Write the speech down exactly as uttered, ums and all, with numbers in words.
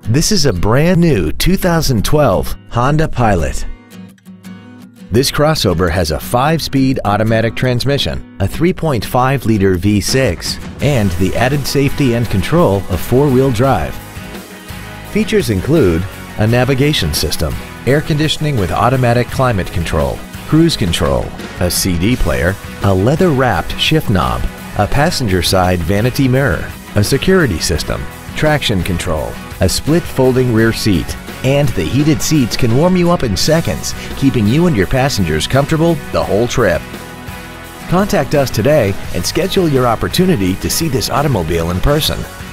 This is a brand new two thousand twelve Honda Pilot. This crossover has a five-speed automatic transmission, a three point five liter V six, and the added safety and control of four-wheel drive. Features include a navigation system, air conditioning with automatic climate control, cruise control, a C D player, a leather-wrapped shift knob, a passenger side vanity mirror, a security system, traction control, a split folding rear seat, and the heated seats can warm you up in seconds, keeping you and your passengers comfortable the whole trip. Contact us today and schedule your opportunity to see this automobile in person.